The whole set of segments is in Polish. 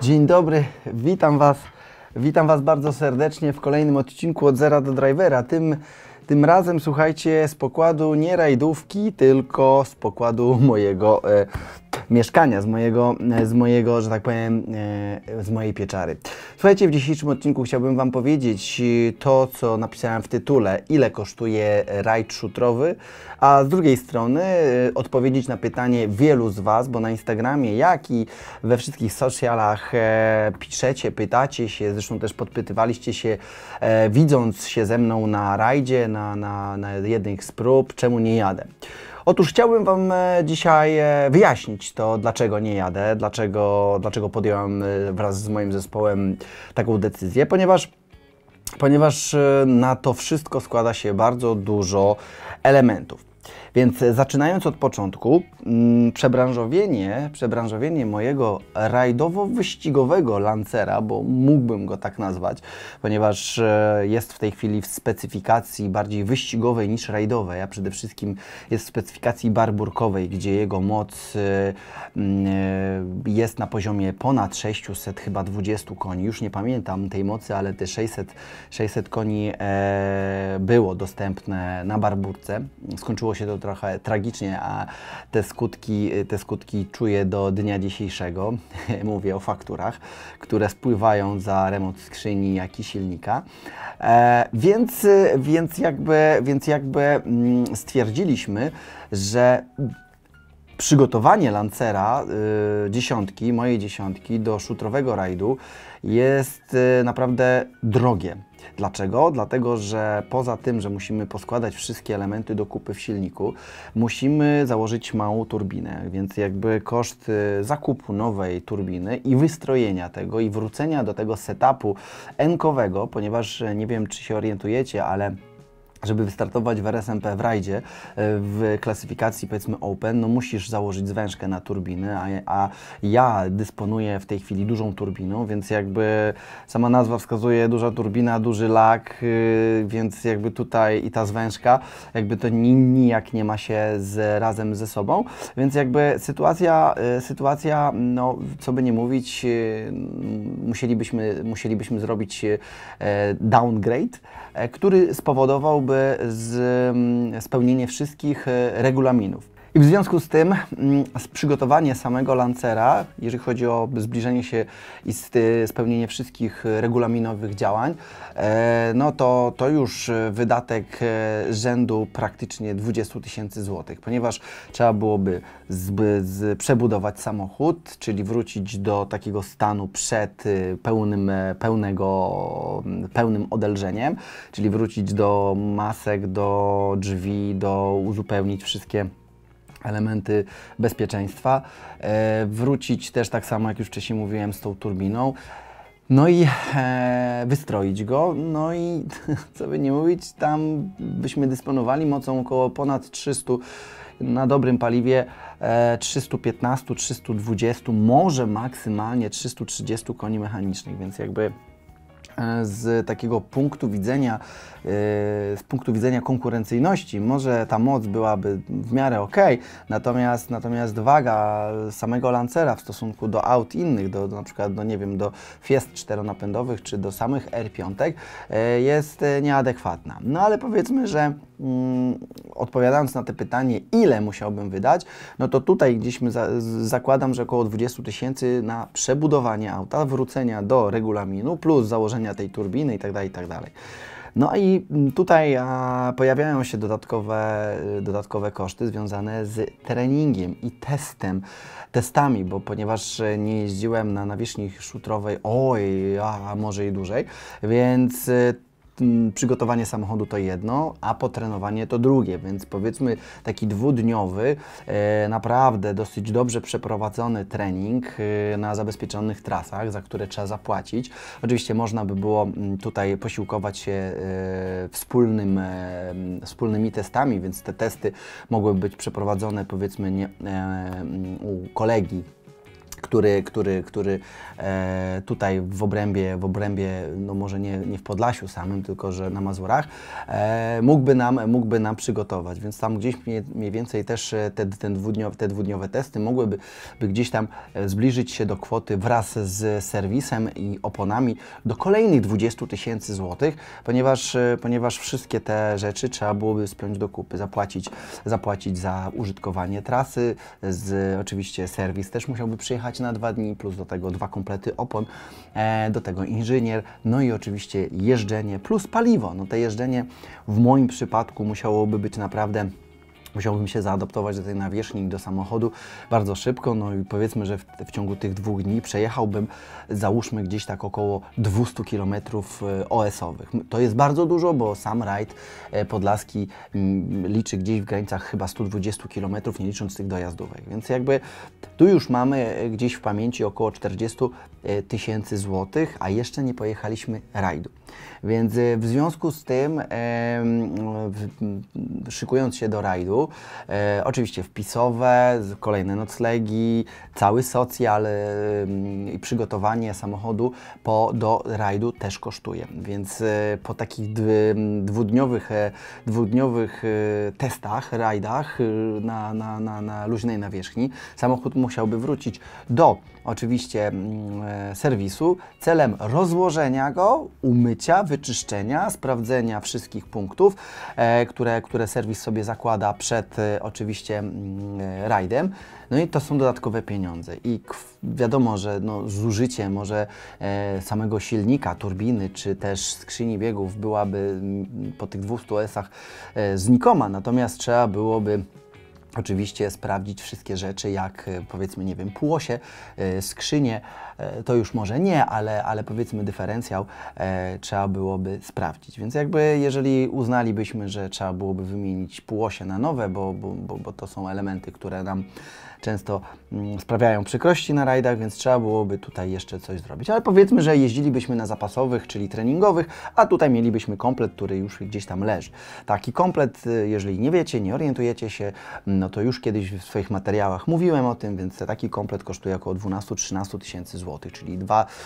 Dzień dobry, witam Was bardzo serdecznie w kolejnym odcinku Od Zera do Drivera. Tym razem, słuchajcie, z pokładu nie rajdówki, tylko z pokładu mojego mieszkania, z mojego, że tak powiem, z mojej pieczary. Słuchajcie, w dzisiejszym odcinku chciałbym Wam powiedzieć to, co napisałem w tytule, ile kosztuje rajd szutrowy, a z drugiej strony odpowiedzieć na pytanie wielu z Was, bo na Instagramie, jak i we wszystkich socialach piszecie, pytacie się, zresztą też podpytywaliście się, widząc się ze mną na rajdzie, na jednych z prób, czemu nie jadę. Otóż chciałbym Wam dzisiaj wyjaśnić to, dlaczego nie jadę, dlaczego podjąłem wraz z moim zespołem taką decyzję, ponieważ na to wszystko składa się bardzo dużo elementów. Więc zaczynając od początku, przebranżowienie mojego rajdowo-wyścigowego Lancera, bo mógłbym go tak nazwać, ponieważ jest w tej chwili w specyfikacji bardziej wyścigowej niż rajdowej, a przede wszystkim jest w specyfikacji barburkowej, gdzie jego moc jest na poziomie ponad 600, chyba 20 koni. Już nie pamiętam tej mocy, ale te 600 koni było dostępne na barburce. Skończyło się to trochę tragicznie, a te skutki czuję do dnia dzisiejszego. Mówię o fakturach, które spływają za remont skrzyni, jak i silnika. Więc jakby stwierdziliśmy, że przygotowanie Lancera mojej dziesiątki do szutrowego rajdu jest naprawdę drogie. Dlaczego? Dlatego, że poza tym, że musimy poskładać wszystkie elementy do kupy w silniku, musimy założyć małą turbinę, więc jakby koszt zakupu nowej turbiny i wystrojenia tego i wrócenia do tego setupu N-kowego, ponieważ nie wiem, czy się orientujecie, ale żeby wystartować w RSMP w rajdzie, w klasyfikacji powiedzmy Open, no musisz założyć zwężkę na turbinę, a ja dysponuję w tej chwili dużą turbiną, więc jakby sama nazwa wskazuje duża turbina, duży lak, więc jakby tutaj i ta zwężka, jakby to nijak nie ma się razem ze sobą, więc jakby sytuacja, no co by nie mówić, musielibyśmy zrobić downgrade, który spowodowałby spełnienie wszystkich regulaminów. I w związku z tym przygotowanie samego Lancera, jeżeli chodzi o zbliżenie się i spełnienie wszystkich regulaminowych działań, no to już wydatek rzędu praktycznie 20 000 złotych, ponieważ trzeba byłoby przebudować samochód, czyli wrócić do takiego stanu przed pełnym odelżeniem, czyli wrócić do masek, do drzwi, uzupełnić wszystkie elementy bezpieczeństwa, wrócić też tak samo, jak już wcześniej mówiłem, z tą turbiną, no i wystroić go, no i co by nie mówić, tam byśmy dysponowali mocą około ponad 300, na dobrym paliwie 315, 320, może maksymalnie 330 koni mechanicznych, więc jakby z takiego punktu widzenia konkurencyjności może ta moc byłaby w miarę ok, natomiast waga samego Lancera w stosunku do aut innych, na przykład nie wiem, do Fiest czteronapędowych czy do samych R5 jest nieadekwatna. No ale powiedzmy, że odpowiadając na te pytanie, ile musiałbym wydać, no to tutaj gdzieś zakładam, że około 20 000 na przebudowanie auta, wrócenia do regulaminu, plus założenia tej turbiny itd. No i tutaj pojawiają się dodatkowe koszty związane z treningiem i testami, bo ponieważ nie jeździłem na nawierzchni szutrowej, a może i dłużej, więc przygotowanie samochodu to jedno, a potrenowanie to drugie, więc powiedzmy taki dwudniowy, naprawdę dosyć dobrze przeprowadzony trening na zabezpieczonych trasach, za które trzeba zapłacić. Oczywiście można by było tutaj posiłkować się wspólnymi testami, więc te testy mogłyby być przeprowadzone powiedzmy u kolegi, który tutaj w obrębie, no może nie w Podlasiu samym, tylko że na Mazurach, mógłby nam przygotować. Więc tam gdzieś mniej więcej też te dwudniowe testy mogłyby gdzieś tam zbliżyć się do kwoty wraz z serwisem i oponami do kolejnych 20 000 złotych, ponieważ wszystkie te rzeczy trzeba byłoby spiąć do kupy, zapłacić za użytkowanie trasy, oczywiście serwis też musiałby przyjechać na 2 dni, plus do tego 2 komplety opon, do tego inżynier, no i oczywiście jeżdżenie plus paliwo. No to jeżdżenie w moim przypadku musiałbym się zaadaptować do tej nawierzchni, do samochodu bardzo szybko, no i powiedzmy, że w ciągu tych 2 dni przejechałbym, załóżmy gdzieś tak około 200 km OS-owych. To jest bardzo dużo, bo sam rajd podlaski liczy gdzieś w granicach chyba 120 km, nie licząc tych dojazdówek, więc jakby tu już mamy gdzieś w pamięci około 40 000 złotych, a jeszcze nie pojechaliśmy rajdu. Więc w związku z tym, szykując się do rajdu, oczywiście wpisowe, kolejne noclegi, cały socjal i przygotowanie samochodu do rajdu też kosztuje. Więc po takich dwudniowych testach, rajdach na luźnej nawierzchni, samochód musiałby wrócić do oczywiście serwisu celem rozłożenia go, umycia, wyczyszczenia, sprawdzenia wszystkich punktów, które serwis sobie zakłada przed oczywiście rajdem. No i to są dodatkowe pieniądze i wiadomo, że no, zużycie może samego silnika, turbiny czy też skrzyni biegów byłaby po tych 200 S-ach znikoma, natomiast trzeba byłoby oczywiście sprawdzić wszystkie rzeczy, jak powiedzmy, nie wiem, półosie, skrzynie, to już może nie, ale powiedzmy dyferencjał trzeba byłoby sprawdzić. Więc jakby jeżeli uznalibyśmy, że trzeba byłoby wymienić półosie na nowe, bo to są elementy, które nam często sprawiają przykrości na rajdach, więc trzeba byłoby tutaj jeszcze coś zrobić. Ale powiedzmy, że jeździlibyśmy na zapasowych, czyli treningowych, a tutaj mielibyśmy komplet, który już gdzieś tam leży. Taki komplet, jeżeli nie wiecie, nie orientujecie się, no to już kiedyś w swoich materiałach mówiłem o tym, więc taki komplet kosztuje około 12-13 000 złotych, czyli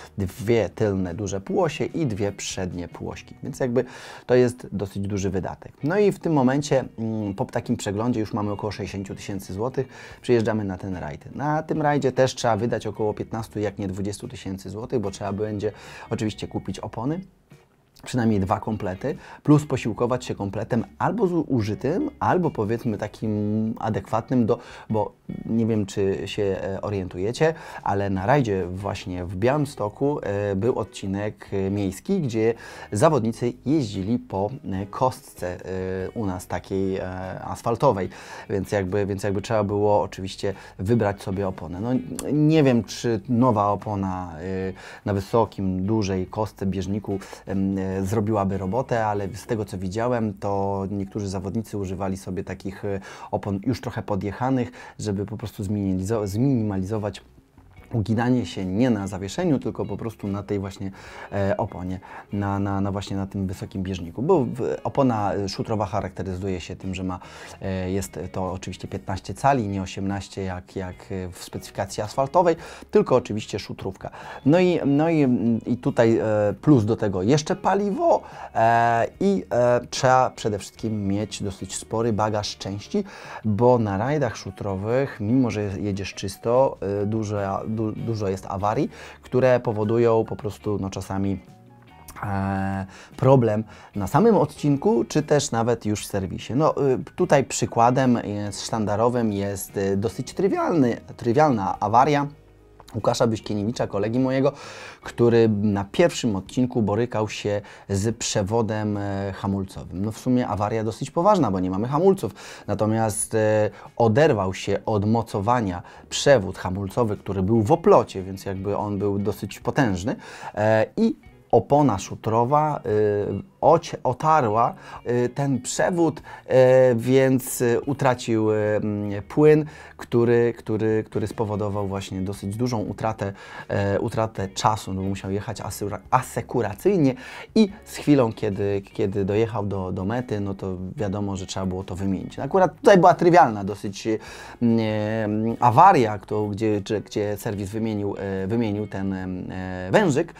dwie tylne duże półosie i 2 przednie półośki, więc jakby to jest dosyć duży wydatek. No i w tym momencie po takim przeglądzie już mamy około 60 000 złotych, przyjeżdżamy na ten rajd. Na tym rajdzie też trzeba wydać około 15, jak nie 20 000 złotych, bo trzeba będzie oczywiście kupić opony, przynajmniej 2 komplety, plus posiłkować się kompletem albo użytym, albo powiedzmy takim adekwatnym bo nie wiem, czy się orientujecie, ale na rajdzie właśnie w Białymstoku był odcinek miejski, gdzie zawodnicy jeździli po kostce u nas takiej asfaltowej, więc jakby trzeba było oczywiście wybrać sobie oponę. No, nie wiem, czy nowa opona na wysokim, dużej kostce bieżniku zrobiłaby robotę, ale z tego co widziałem, to niektórzy zawodnicy używali sobie takich opon już trochę podjechanych, żeby po prostu zminimalizować uginanie się nie na zawieszeniu, tylko po prostu na tej właśnie oponie, właśnie na tym wysokim bieżniku. Bo opona szutrowa charakteryzuje się tym, że jest to oczywiście 15 cali, nie 18 jak w specyfikacji asfaltowej, tylko oczywiście szutrówka. No i tutaj plus do tego jeszcze paliwo i trzeba przede wszystkim mieć dosyć spory bagaż części, bo na rajdach szutrowych, mimo że jedziesz czysto, dużo jest awarii, które powodują po prostu no, czasami problem na samym odcinku, czy też nawet już w serwisie. No, tutaj przykładem sztandarowym jest dosyć trywialna awaria Łukasza Byśkieniewicza, kolegi mojego, który na pierwszym odcinku borykał się z przewodem hamulcowym. No w sumie awaria dosyć poważna, bo nie mamy hamulców, natomiast oderwał się od mocowania przewód hamulcowy, który był w oplocie, więc jakby on był dosyć potężny i opona szutrowa otarła ten przewód, więc utracił płyn, który spowodował właśnie dosyć dużą utratę czasu, no bo musiał jechać asekuracyjnie i z chwilą, kiedy dojechał do mety, no to wiadomo, że trzeba było to wymienić. Akurat tutaj była trywialna dosyć awaria, gdzie serwis wymienił ten wężyk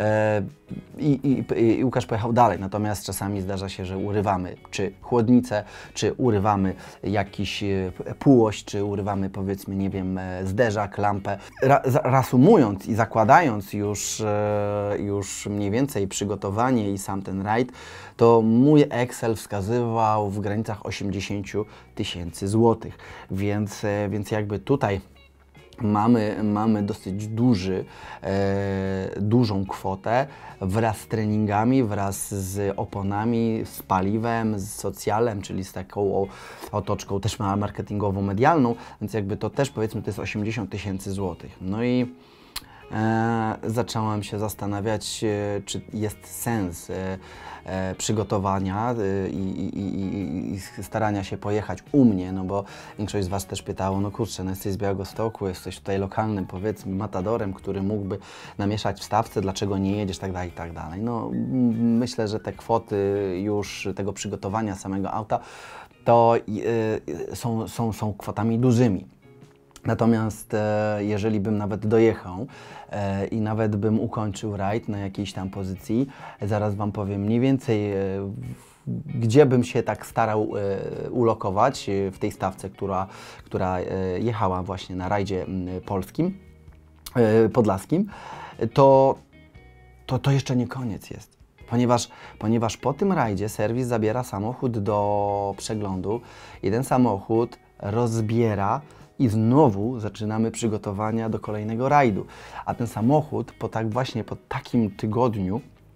i Łukasz pojechał dalej. Natomiast czasami zdarza się, że urywamy czy chłodnicę, czy urywamy jakiś półość, czy urywamy, powiedzmy, nie wiem, zderzak, lampę. Reasumując i zakładając już mniej więcej przygotowanie i sam ten rajd, to mój Excel wskazywał w granicach 80 000 złotych, więc jakby tutaj mamy dosyć dużą kwotę wraz z treningami, wraz z oponami, z paliwem, z socjalem, czyli z taką otoczką też marketingową, medialną, więc jakby to też, powiedzmy, to jest 80 000 złotych. No i zacząłem się zastanawiać, czy jest sens przygotowania i starania się pojechać u mnie, no bo większość z Was też pytało, no kurczę, no jesteś z Białegostoku, jesteś tutaj lokalnym, powiedzmy, matadorem, który mógłby namieszać w stawce, dlaczego nie jedziesz, tak dalej, i tak dalej. No myślę, że te kwoty już tego przygotowania samego auta to są kwotami dużymi. Natomiast jeżeli bym nawet dojechał i nawet bym ukończył rajd na jakiejś tam pozycji, zaraz Wam powiem mniej więcej, gdzie bym się tak starał ulokować w tej stawce, która jechała właśnie na rajdzie polskim, podlaskim, to jeszcze nie koniec jest. Ponieważ po tym rajdzie serwis zabiera samochód do przeglądu i ten samochód rozbiera i znowu zaczynamy przygotowania do kolejnego rajdu. A ten samochód po takim tygodniu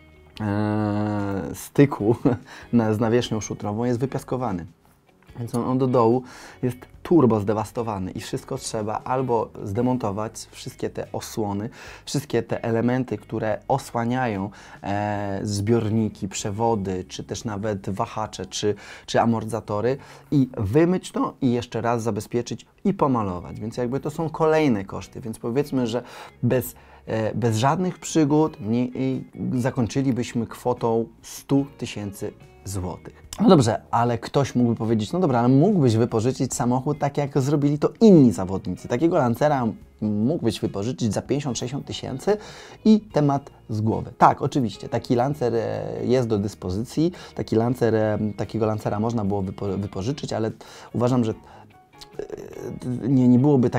styku z nawierzchnią szutrową jest wypiaskowany. Więc on do dołu jest turbo zdewastowany i wszystko trzeba albo zdemontować, wszystkie te osłony, wszystkie te elementy, które osłaniają zbiorniki, przewody, czy też nawet wahacze, czy amortyzatory i wymyć to i jeszcze raz zabezpieczyć i pomalować. Więc jakby to są kolejne koszty, więc powiedzmy, że bez żadnych przygód zakończylibyśmy kwotą 100 000 złotych. No dobrze, ale ktoś mógłby powiedzieć, no dobra, ale mógłbyś wypożyczyć samochód tak, jak zrobili to inni zawodnicy. Takiego Lancera mógłbyś wypożyczyć za 50-60 tysięcy i temat z głowy. Tak, oczywiście, taki Lancer jest do dyspozycji, takiego Lancera można było wypożyczyć, ale uważam, że nie byłoby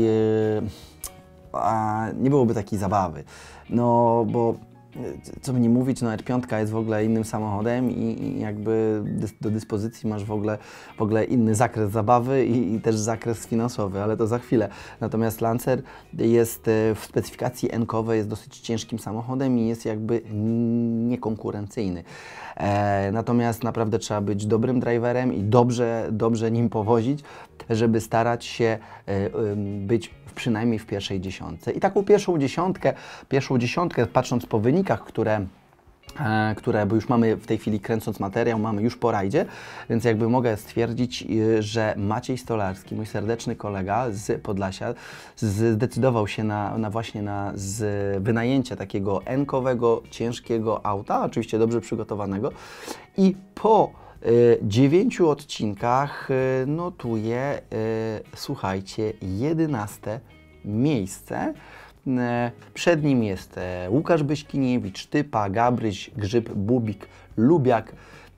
takiej zabawy. No bo co by nie mówić, no R5 jest w ogóle innym samochodem i jakby do dyspozycji masz w ogóle inny zakres zabawy i też zakres finansowy, ale to za chwilę. Natomiast Lancer jest w specyfikacji N-kowej, jest dosyć ciężkim samochodem i jest jakby niekonkurencyjny. Natomiast naprawdę trzeba być dobrym driverem i dobrze nim powozić, żeby starać się być przynajmniej w pierwszej dziesiątce. I taką pierwszą dziesiątkę, patrząc po wynikach, bo już mamy w tej chwili, kręcąc materiał, mamy już po rajdzie, więc jakby mogę stwierdzić, że Maciej Stolarski, mój serdeczny kolega z Podlasia, zdecydował się właśnie na wynajęcie takiego N-kowego, ciężkiego auta, oczywiście dobrze przygotowanego, i po 9 odcinkach notuje, słuchajcie, 11 miejsce. Przed nim jest Łukasz Byśkiniewicz, Typa, Gabryś, Grzyb, Bubik, Lubiak.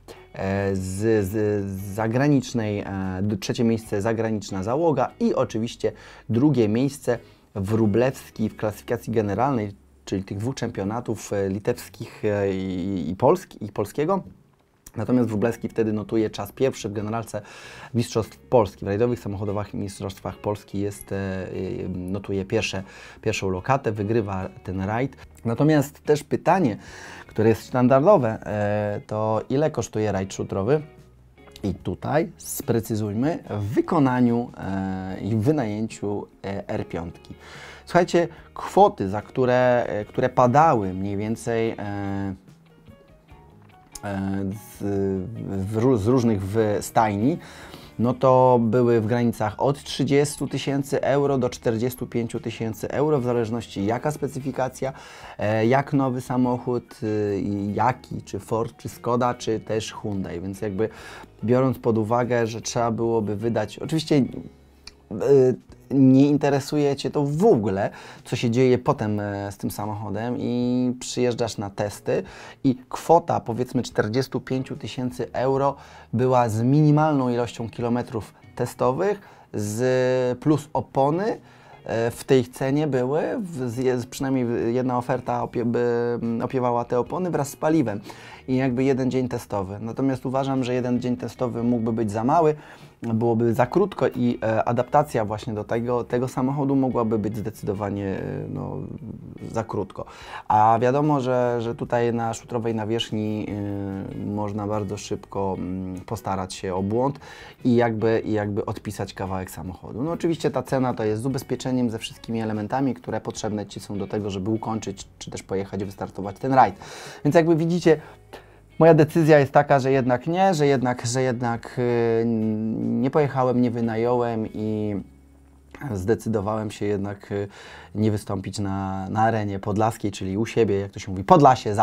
Z zagranicznej, trzecie miejsce zagraniczna załoga i oczywiście drugie miejsce Wróblewski w klasyfikacji generalnej, czyli tych dwóch czempionatów litewskich i polskiego. Natomiast Wróblewski wtedy notuje czas pierwszy w generalce Mistrzostw Polski. W rajdowych samochodowych Mistrzostwach Polski notuje pierwszą lokatę, wygrywa ten rajd. Natomiast też pytanie, które jest standardowe, to ile kosztuje rajd szutrowy? I tutaj sprecyzujmy w wykonaniu i wynajęciu R5. Słuchajcie, kwoty, które padały mniej więcej z różnych stajni, no to były w granicach od 30 000 euro do 45 000 euro, w zależności jaka specyfikacja, jak nowy samochód, jaki, czy Ford, czy Skoda, czy też Hyundai, więc jakby biorąc pod uwagę, że trzeba byłoby wydać, oczywiście nie interesuje Cię to w ogóle, co się dzieje potem z tym samochodem i przyjeżdżasz na testy i kwota powiedzmy 45 000 euro była z minimalną ilością kilometrów testowych, plus opony. W tej cenie były, przynajmniej jedna oferta opiewała te opony wraz z paliwem i jakby jeden dzień testowy. Natomiast uważam, że jeden dzień testowy mógłby być za mały, byłoby za krótko i adaptacja właśnie do tego samochodu mogłaby być zdecydowanie za krótko. A wiadomo, że tutaj na szutrowej nawierzchni można bardzo szybko postarać się o błąd i jakby odpisać kawałek samochodu. No oczywiście ta cena to jest z ubezpieczeniem, ze wszystkimi elementami, które potrzebne Ci są do tego, żeby ukończyć, czy też pojechać, wystartować ten rajd. Więc jakby widzicie, moja decyzja jest taka, że jednak nie, że jednak nie pojechałem, nie wynająłem i zdecydowałem się jednak nie wystąpić na arenie podlaskiej, czyli u siebie, jak to się mówi, Podlasie,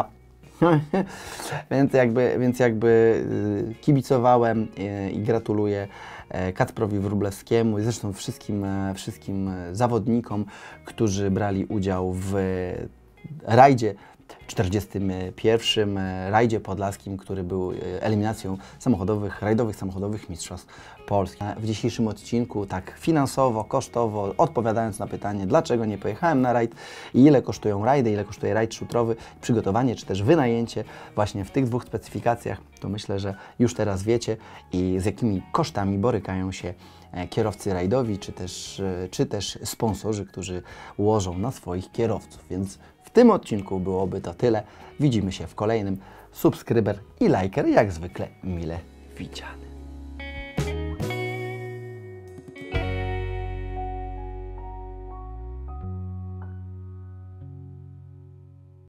więc jakby kibicowałem i gratuluję Kacprowi Wróblewskiemu i zresztą wszystkim zawodnikom, którzy brali udział w rajdzie 41. rajdzie podlaskim, który był eliminacją rajdowych samochodowych mistrzostw Polski. W dzisiejszym odcinku tak finansowo, kosztowo, odpowiadając na pytanie, dlaczego nie pojechałem na rajd i ile kosztują rajdy, ile kosztuje rajd szutrowy, przygotowanie czy też wynajęcie właśnie w tych dwóch specyfikacjach, to myślę, że już teraz wiecie i z jakimi kosztami borykają się kierowcy rajdowi, czy też sponsorzy, którzy łożą na swoich kierowców. Więc w tym odcinku byłoby to tyle. Widzimy się w kolejnym. Subskryber i lajker jak zwykle mile widziany.